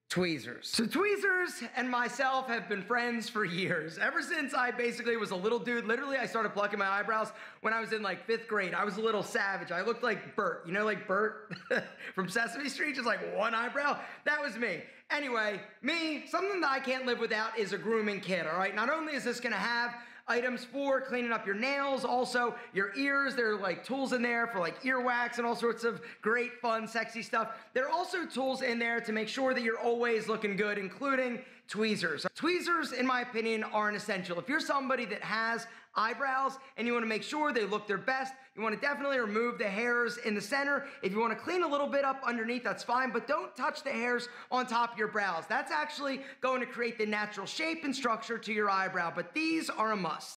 Tweezers. So tweezers and myself have been friends for years. Ever since I basically was a little dude. Literally, I started plucking my eyebrows when I was in like 5th grade. I was a little savage. I looked like Bert. You know, like Bert from Sesame Street, just like one eyebrow? That was me. Anyway, something that I can't live without is a grooming kit, all right? Not only is this gonna have items for cleaning up your nails, also your ears. There are like tools in there for like earwax and all sorts of great, fun, sexy stuff. There are also tools in there to make sure that you're always looking good, including tweezers. Tweezers, in my opinion, are an essential. If you're somebody that has eyebrows and you want to make sure they look their best, you want to definitely remove the hairs in the center. If you want to clean a little bit up underneath, that's fine, but don't touch the hairs on top of your brows. That's actually going to create the natural shape and structure to your eyebrow, but these are a must.